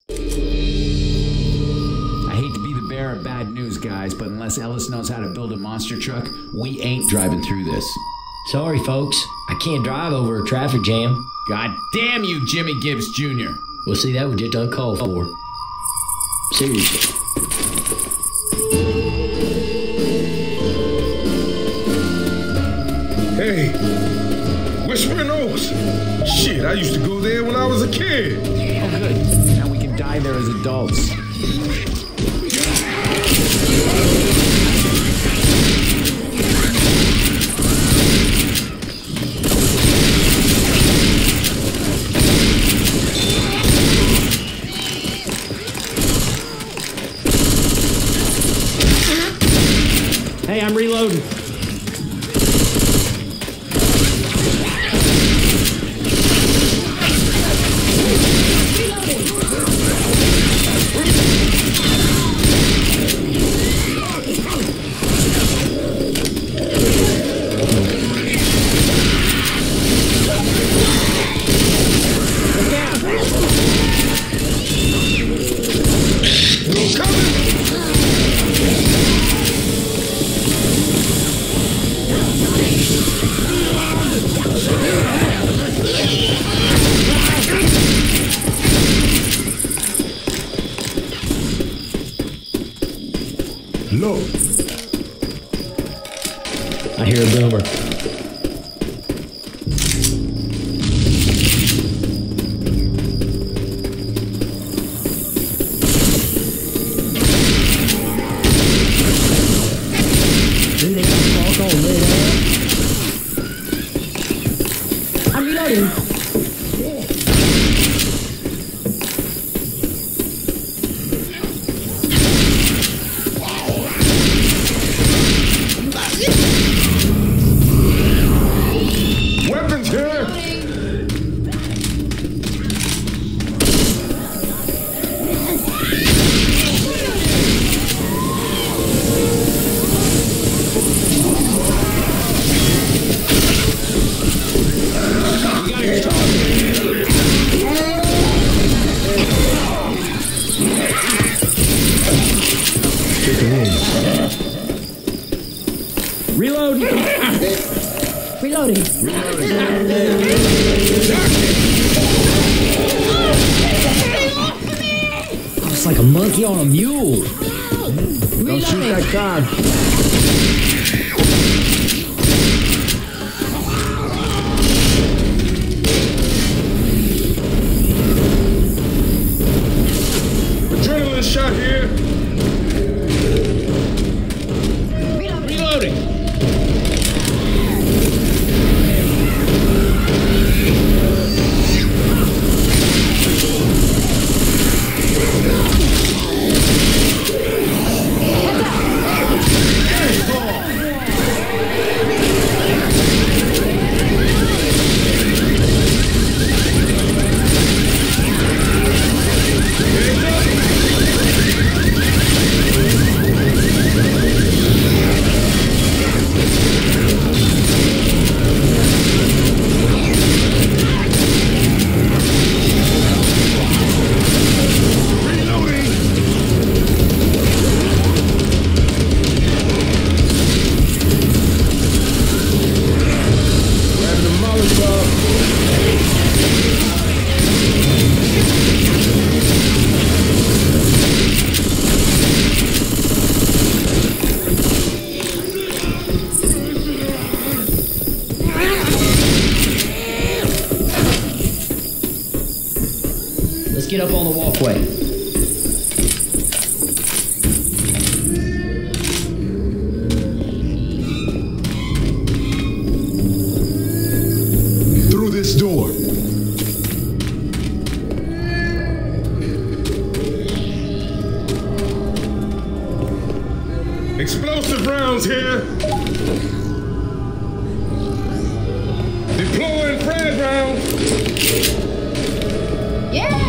I hate to be the bearer of bad news, guys, but unless Ellis knows how to build a monster truck, we ain't driving through this. Sorry, folks. I can't drive over a traffic jam. God damn you, Jimmy Gibbs Jr. Well, see, that was just uncalled for. Seriously. Hey, Whispering Oaks. Shit, I used to go there when I was a kid. Oh, good. Now we can die there as adults. Hey, I'm reloading. Look. I hear a boomer. I'm reloading. Weapons here! Reloading. Reloading. Oh, it's like a monkey on a mule. Don't shoot that car. Adrenaline shot here. Reloading. Let's get up on the walkway. Through this door. Explosive rounds here. Deploying frag rounds. Yeah!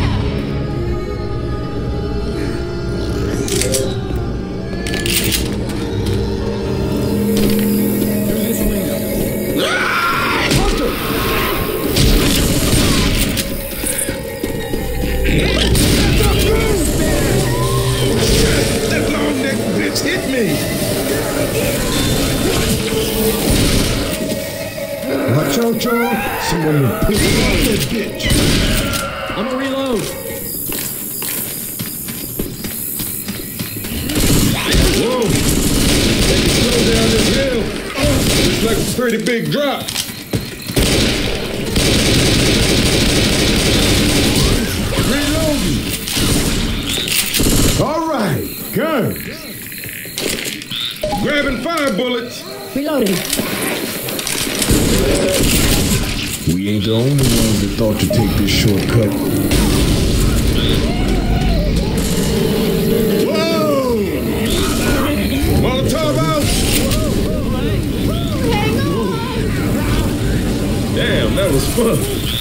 Watch out, y'all. Someone will pick up that bitch. I'm gonna reload. Whoa. Take it slow down this hill. Looks like a pretty big drop. Reloading. All right, guns. Grabbing 5 bullets. Reloading. We ain't the only ones that thought to take this shortcut. Whoa! Molotov out! Hang on. Damn, that was fun.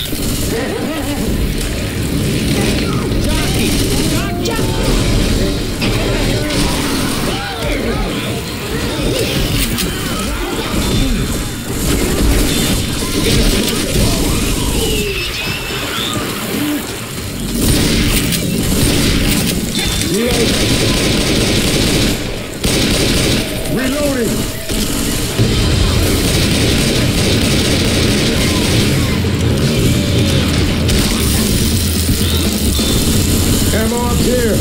Reloading. Ammo up here.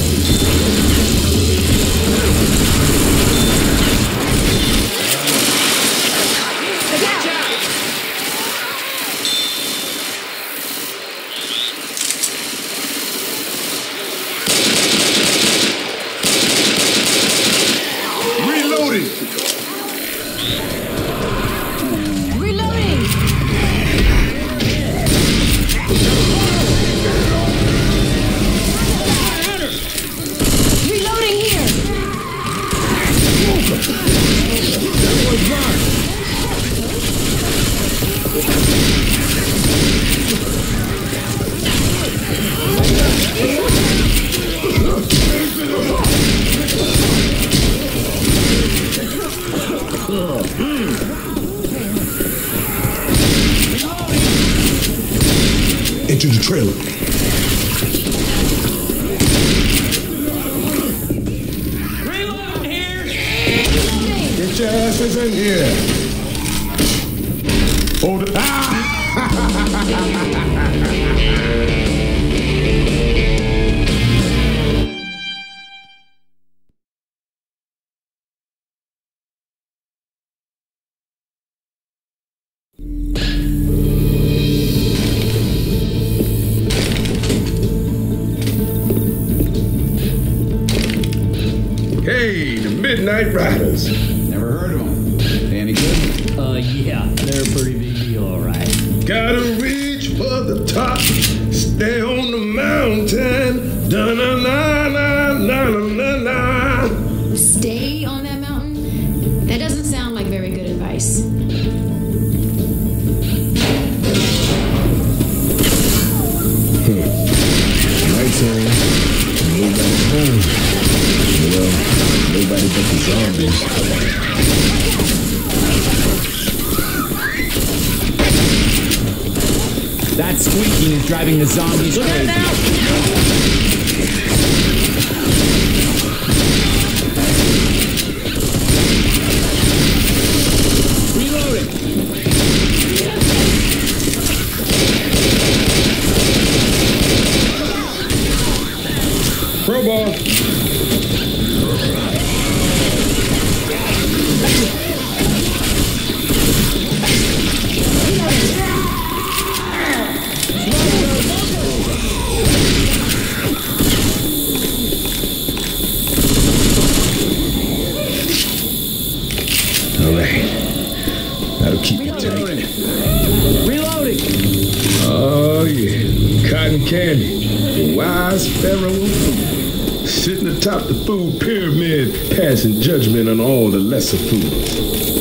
Reloading. Reloading. Reloading here. That was mine. Into the trailer. Reload here. Get your asses in here. Hold it. Ah! Hey, the Midnight Riders. Never heard of them. They any good? Yeah, they're a pretty big deal, alright. Gotta reach for the top, stay on the mountain. Da-na-na-na-na-na-na. Stay on that mountain? That doesn't sound like very good advice. Nights on, nobody's home. Well, nobody but the zombies. That squeaking is driving the zombies crazy. Reloading. Crowbar. All right. That'll keep it tight. Reloading. Oh, yeah. Cotton candy. The wise pharaoh of food. Sitting atop the food pyramid, passing judgment on all the lesser foods.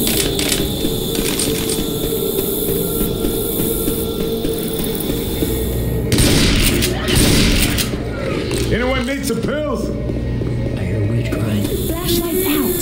Anyone need some pills? I hear a witch crying. Flashlights out.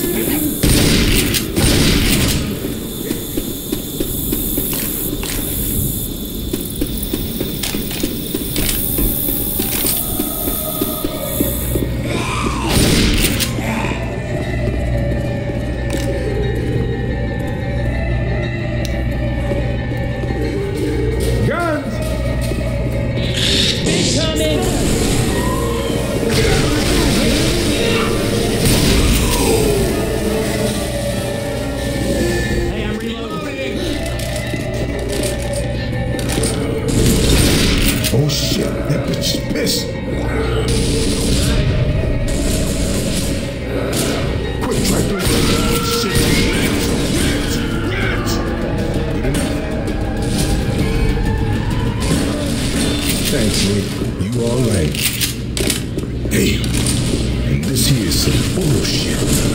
All right. Hey, and this here is some bullshit.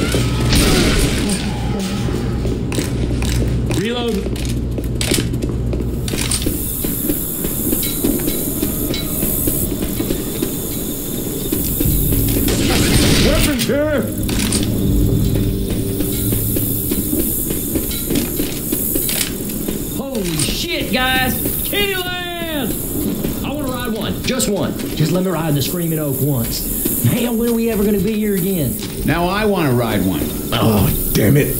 Reload. Weapons here! Holy shit, guys! Candyland! I want to ride one. Just one. Just let me ride the Screaming Oak once. Man, when are we ever going to be here again? Now I want to ride one. Oh, damn it.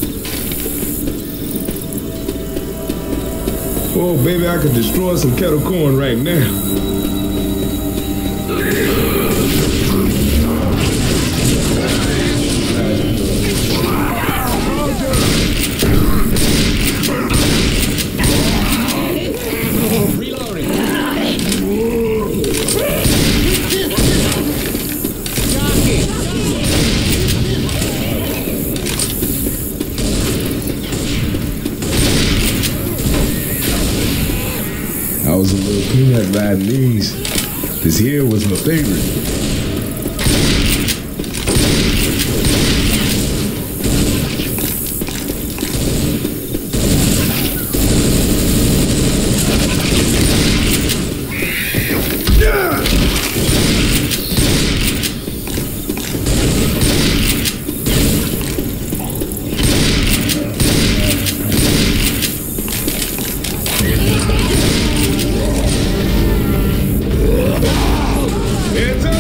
Oh, baby, I could destroy some kettle corn right now. Reloading. I was a little peanut riding these. This here was my favorite. Hands up!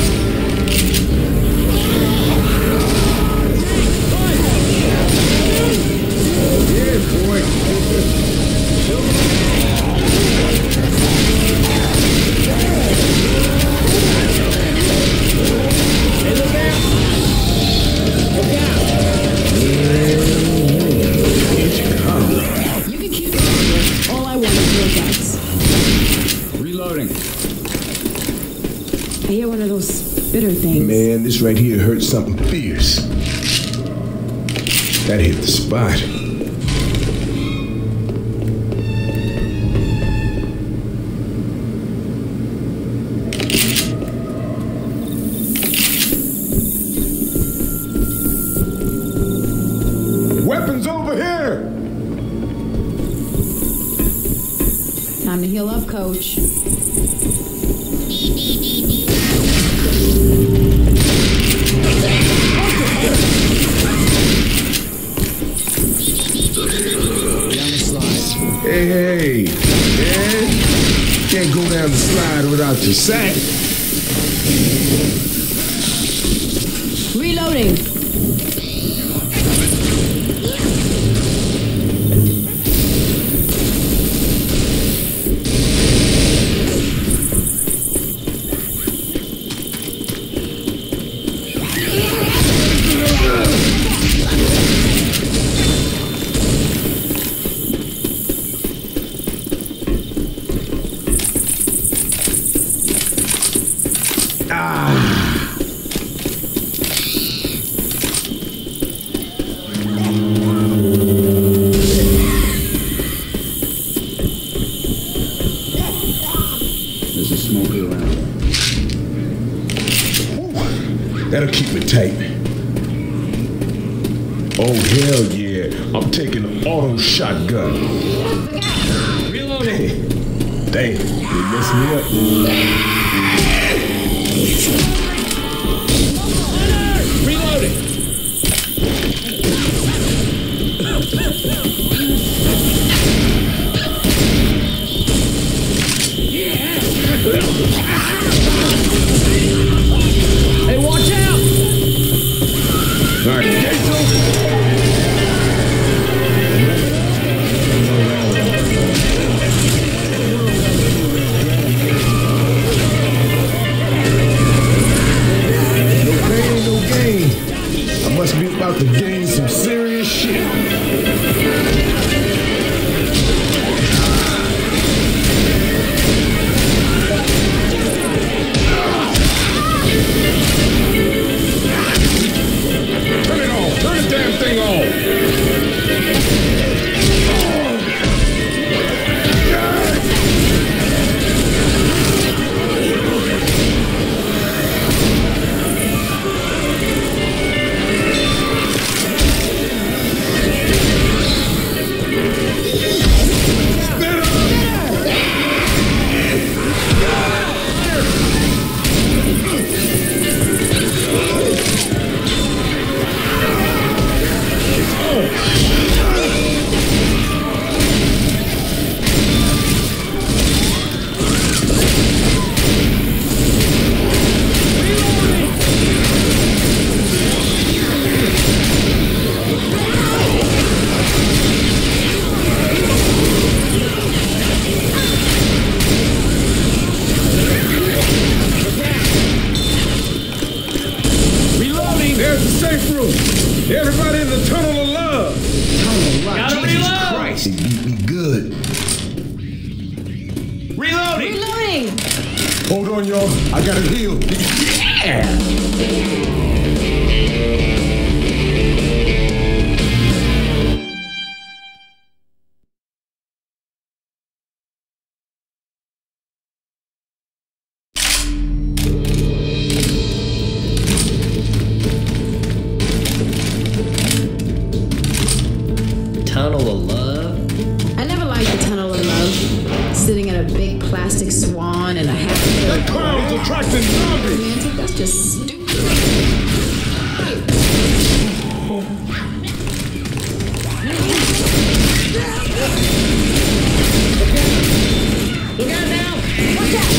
Yeah, boy. You can keep it. All I want is your guts. Reloading. I hear one of those bitter things. Man, this right here hurts something fierce. That hit the spot. Weapons over here! Time to heal up, Coach. Hey, man. Can't go down the slide without your sack. Reloading. There's a smoker around. That'll keep it tight. Oh, hell yeah. I'm taking an auto shotgun. Reloading. Damn, you messed me up. Reloading. Hey, watch out! All right, Hold on, y'all. I gotta heal. Tunnel of Love? I never liked the Tunnel of Love. Sitting in a big plastic swan and a half. That cloud's attracting zombies. Romantic? That's just stupid. Look out now! Watch out!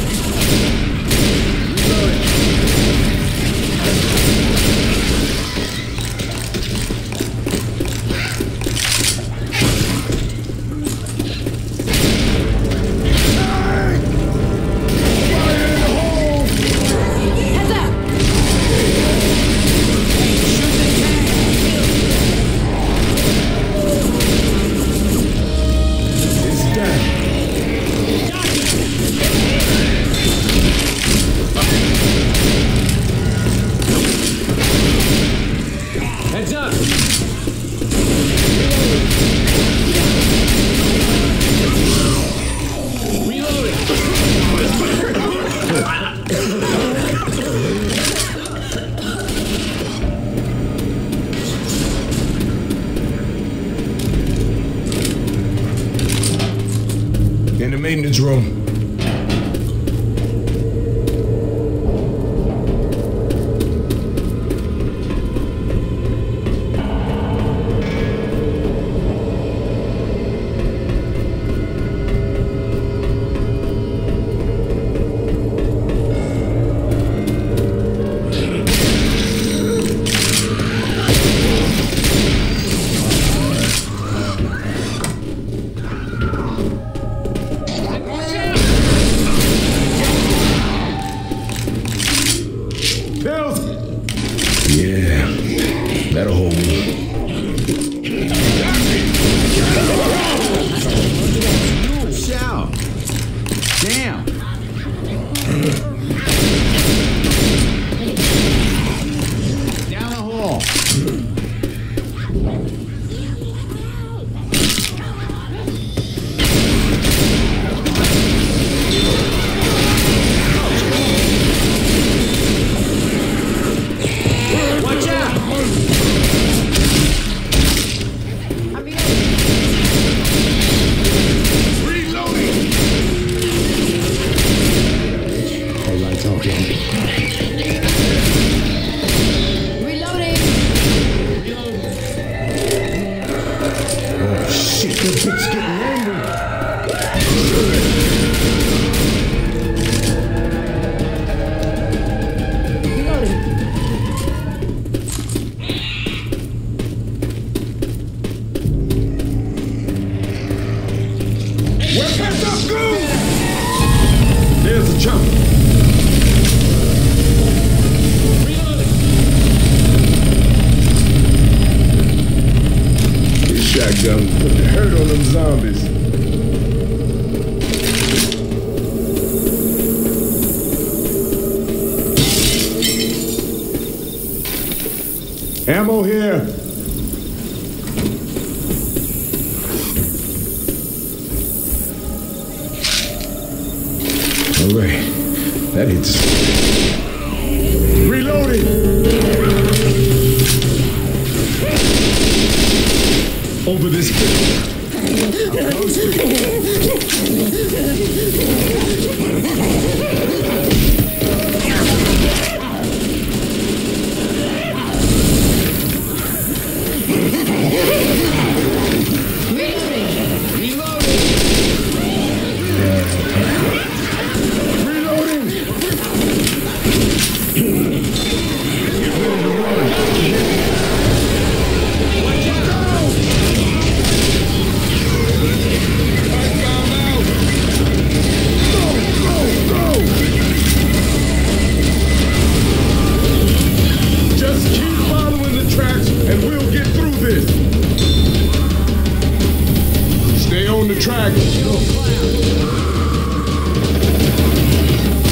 Heads up! It's down. Heads up! In the maintenance room. Bills! Yeah, that'll hold me. Shout! Damn! Down the hall! Watch out! I'm being Reloading! All right, talking. reloading. Oh, shit, that bitch getting angry. Reloading. Weapons up, go! There's a jump. This shotgun put the hurt on them zombies. Ammo here. All right, that hits. Reloading. Over this. Stay on the track.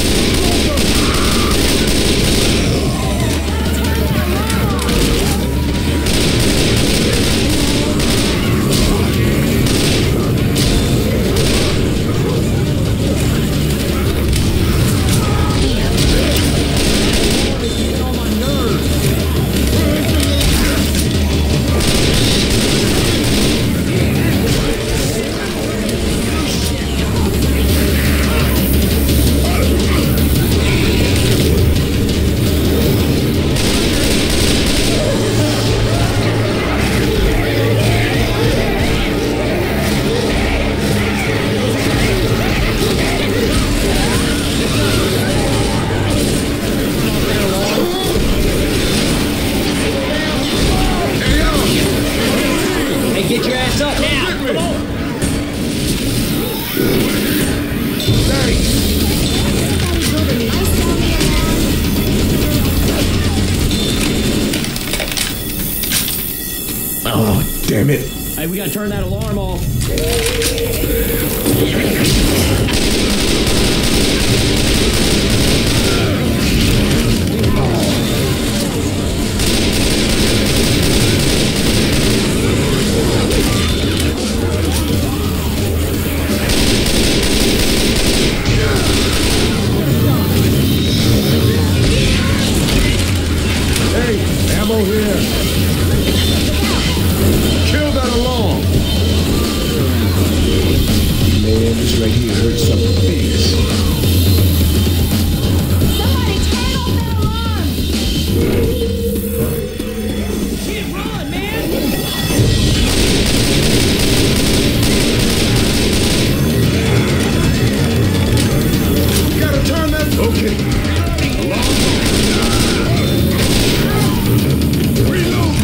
gas up now. Come on. Thanks. Oh, damn it. Hey, we gotta turn that alarm off. Hey, ammo here. Kill that alarm. Man, this right here hurts something fierce. Somebody turn off that alarm! Shit, run, man! We gotta turn that. Okay. Reload.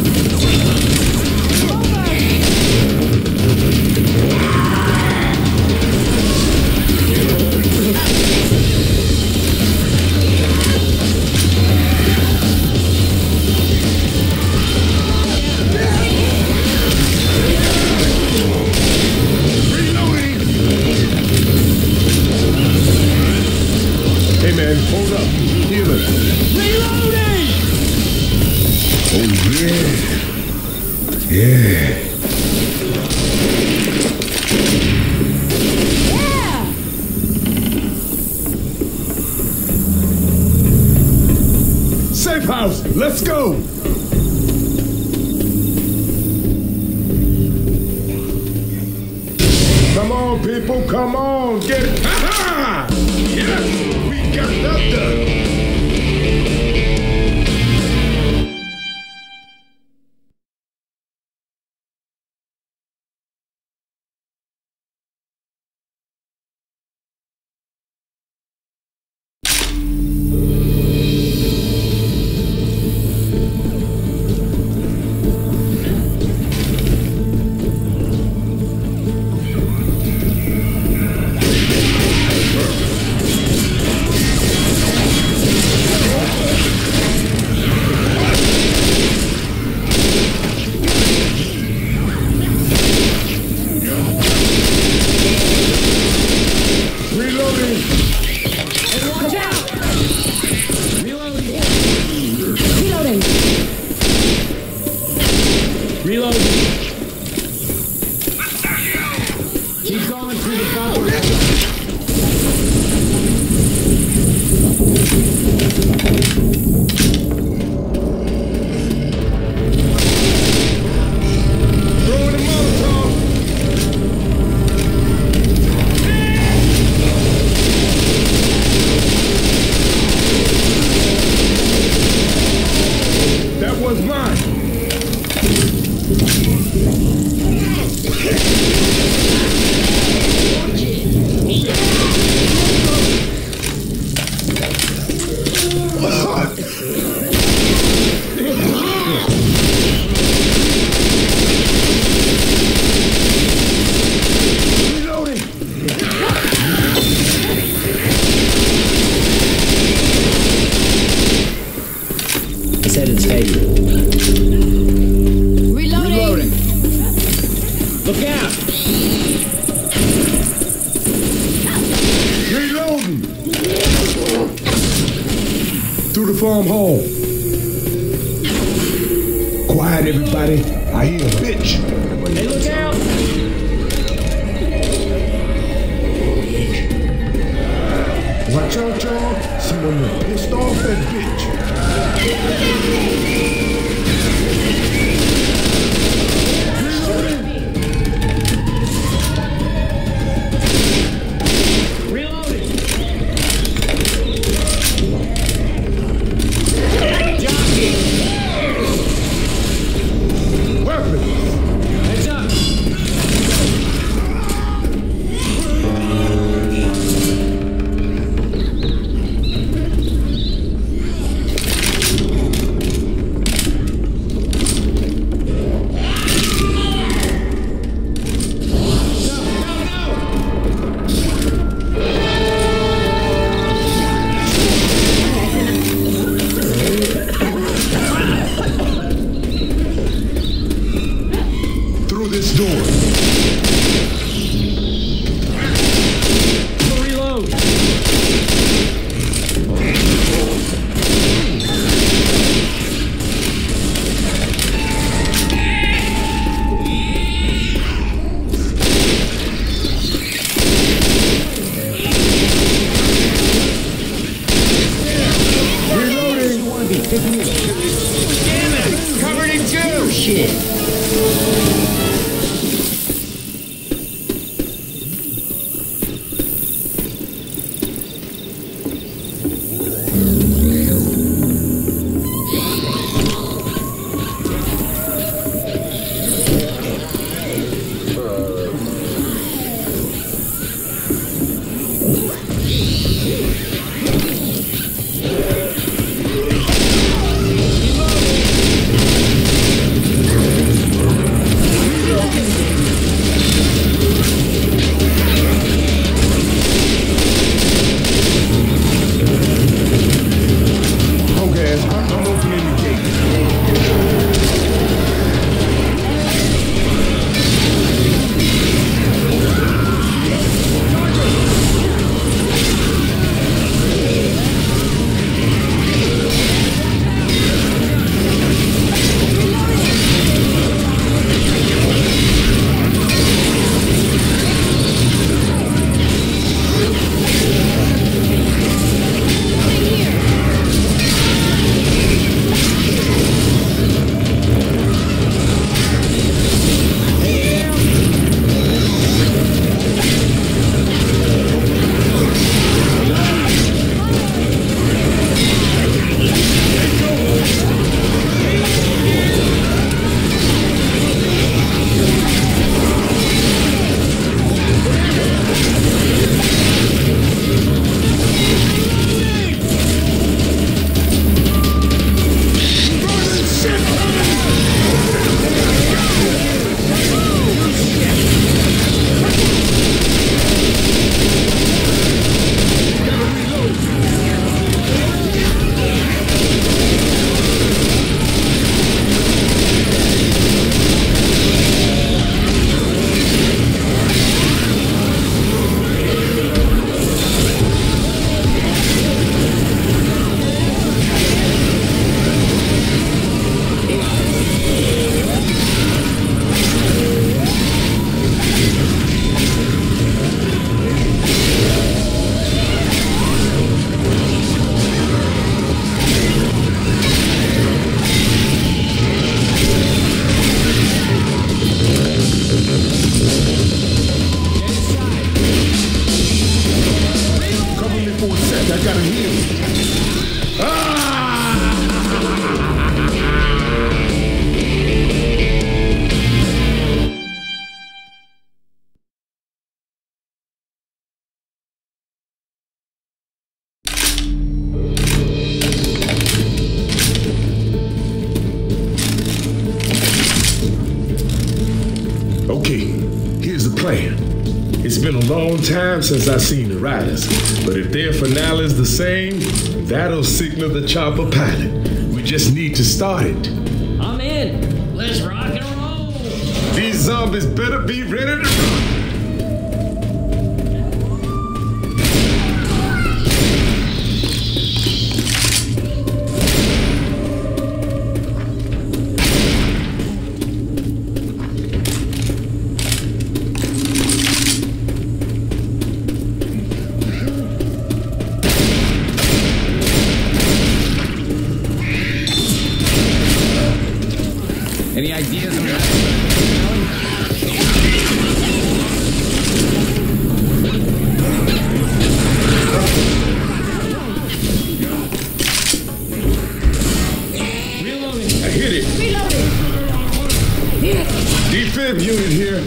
Hey man, hold up. Healing. Reloading! Oh yeah. Yeah. Safe house, let's go. Come on, people, come on, get it. Ha-ha! Yes, we got that done. Through the farm hall. Quiet, everybody. I hear a bitch. Hey, look out! Watch out, y'all. Someone done pissed off that bitch. Reload. Covered in goo! Shit. Okay, I'm opening the gate. Okay, here's the plan. It's been a long time since I've seen the riders, but if their finale's the same, that'll signal the chopper pilot. We just need to start it. I'm in. Let's rock and roll. These zombies better be ready to run. Any ideas on that? Reloading. I hit it. Defib unit here.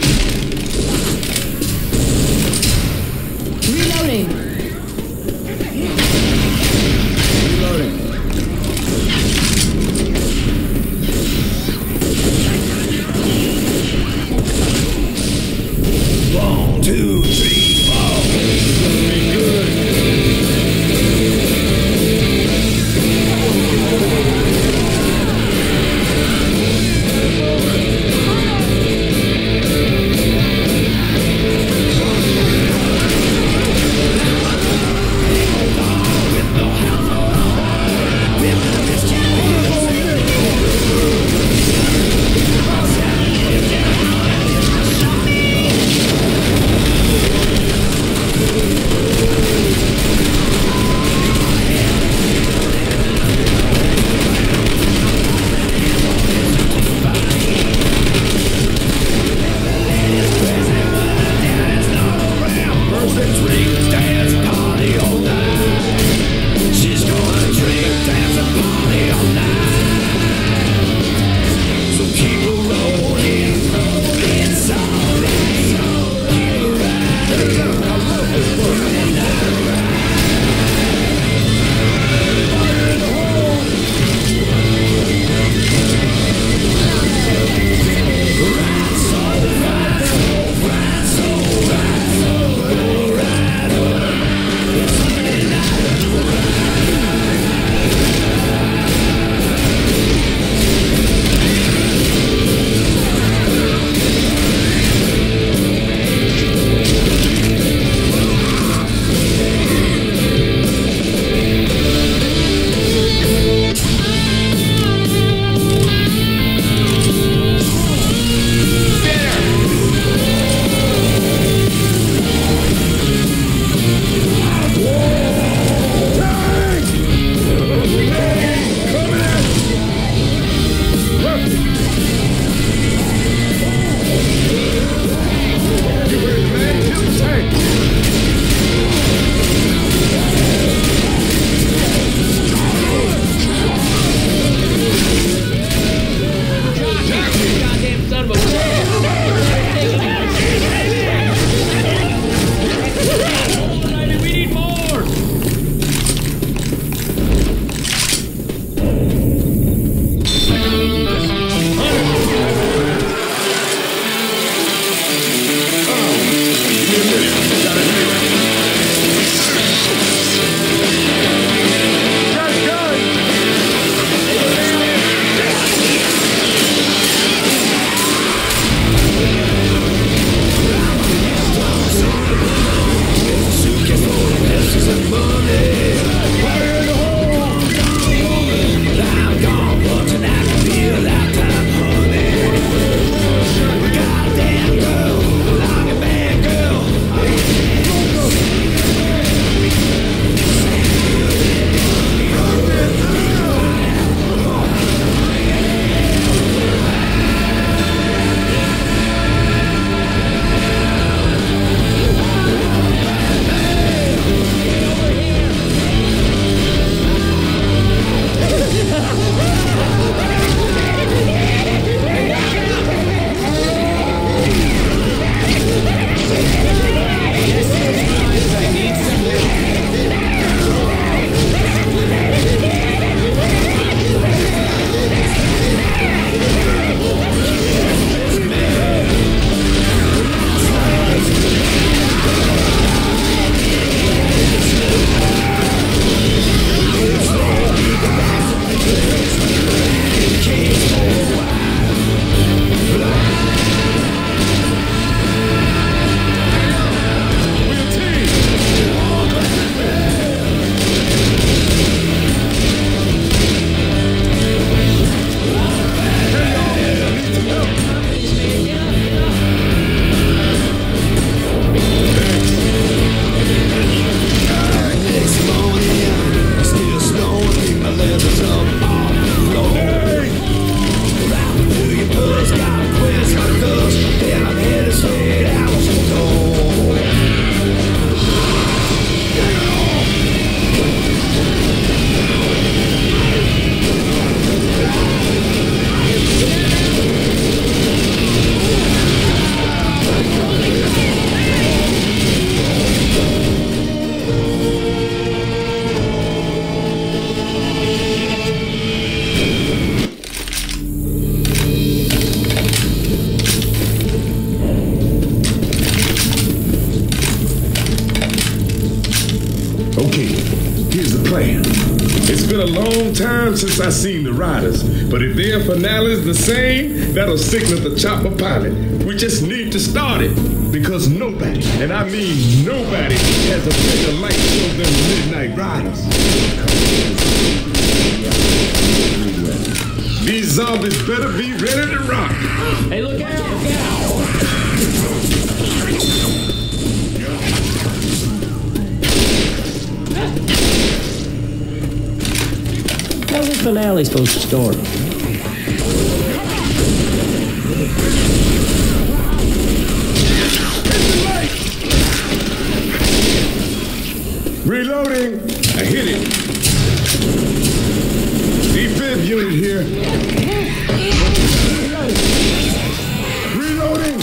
Reloading. One, two, three, four. Be good. plan. It's been a long time since I seen the riders, but if their finale's the same, that'll signal the chopper pilot. We just need to start it, because nobody, and I mean nobody, has a bigger light show than the Midnight Riders. These zombies better be ready to rock. Hey, look out! Look out! How's the finale supposed to start? Reloading! I hit it. Defib unit here. Reloading!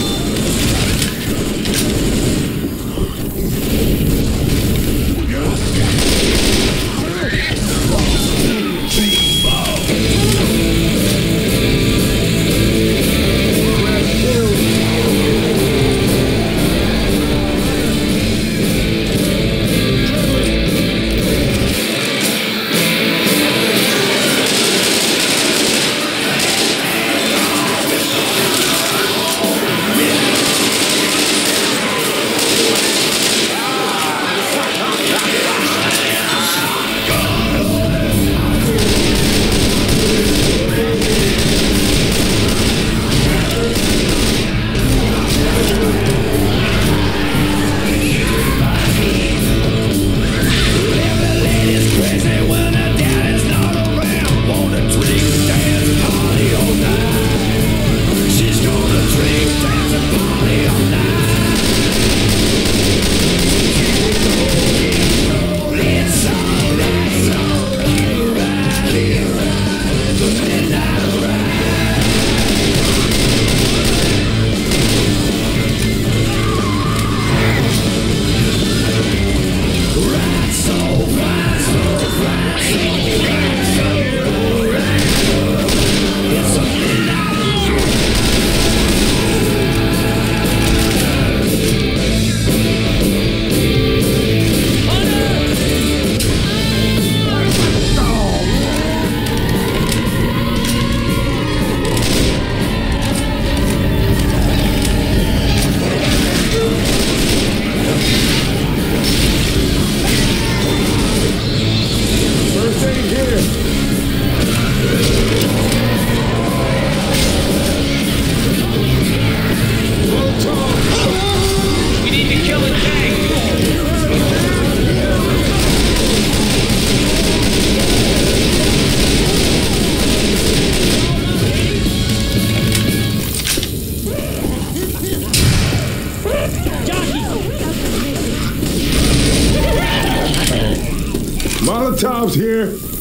Molotov's here.